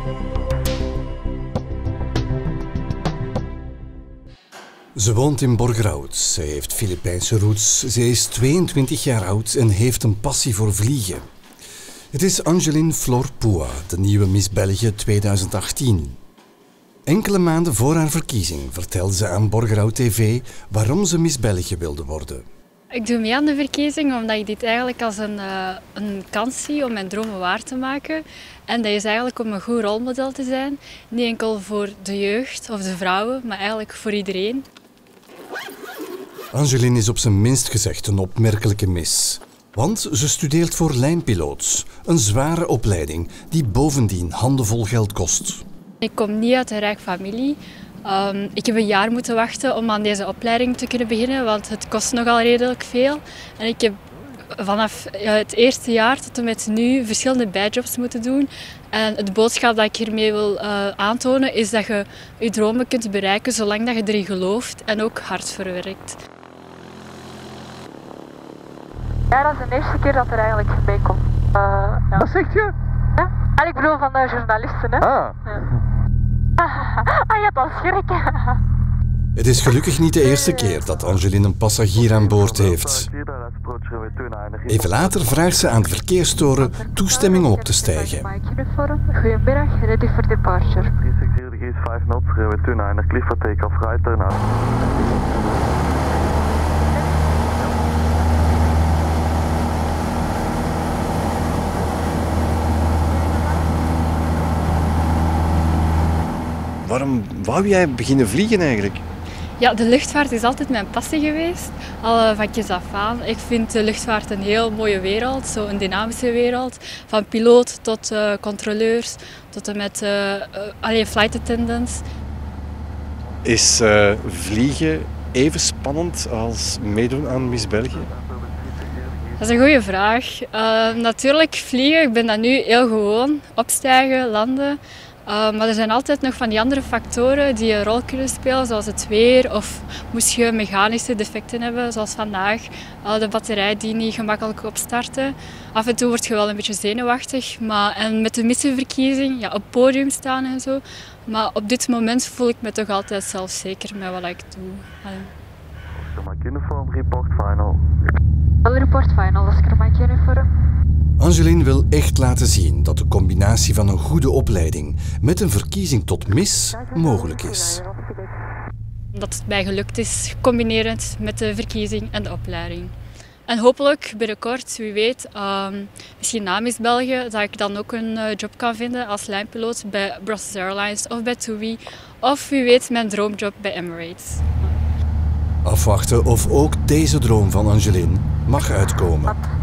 Ze woont in Borgerhout. Ze heeft Filipijnse roots. Ze is 22 jaar oud en heeft een passie voor vliegen. Het is Angeline Flor Pua, de nieuwe Miss België 2018. Enkele maanden voor haar verkiezing vertelde ze aan Borgerhout TV waarom ze Miss België wilde worden. Ik doe mee aan de verkiezing omdat ik dit eigenlijk als een kans zie om mijn dromen waar te maken. En dat is eigenlijk om een goed rolmodel te zijn. Niet enkel voor de jeugd of de vrouwen, maar eigenlijk voor iedereen. Angeline is op zijn minst gezegd een opmerkelijke miss. Want ze studeert voor lijnpiloots, een zware opleiding die bovendien handenvol geld kost. Ik kom niet uit een rijk familie. Ik heb een jaar moeten wachten om aan deze opleiding te kunnen beginnen, want het kost nogal redelijk veel. En ik heb vanaf het eerste jaar tot en met nu verschillende bijjobs moeten doen. En de boodschap dat ik hiermee wil aantonen is dat je je dromen kunt bereiken zolang dat je erin gelooft en ook hard voor werkt. Ja, dat is de eerste keer dat er eigenlijk bij komt. Ja. Wat zeg je? Ja? En ik bedoel van de journalisten, hè? Ah. Ja. Je hebt al schrik. Het is gelukkig niet de eerste keer dat Angeline een passagier aan boord heeft. Even later vraagt ze aan de verkeerstoren toestemming om op te stijgen. Goedemiddag, ready for departure. Waarom wou jij beginnen vliegen eigenlijk? Ja, de luchtvaart is altijd mijn passie geweest, al van kinds af aan. Ik vind de luchtvaart een heel mooie wereld, zo een dynamische wereld. Van piloot tot controleurs, tot en met flight attendants. Is vliegen even spannend als meedoen aan Miss België? Dat is een goede vraag. Natuurlijk vliegen, ik ben dat nu heel gewoon. Opstijgen, landen. Maar er zijn altijd nog van die andere factoren die een rol kunnen spelen, zoals het weer of moest je mechanische defecten hebben, zoals vandaag. De batterij die niet gemakkelijk opstarten. Af en toe word je wel een beetje zenuwachtig. En met de missenverkiezing, ja, op het podium staan en zo. Maar op dit moment voel ik me toch altijd zelfzeker met wat ik doe. Report final, dat is er uniform. Angeline wil echt laten zien dat de combinatie van een goede opleiding met een verkiezing tot Miss mogelijk is. Dat het mij gelukt is, combinerend met de verkiezing en de opleiding. En hopelijk binnenkort, wie weet, misschien na Miss België, dat ik dan ook een job kan vinden als lijnpiloot bij Brussels Airlines of bij TUI. Of wie weet, mijn droomjob bij Emirates. Afwachten of ook deze droom van Angeline mag uitkomen.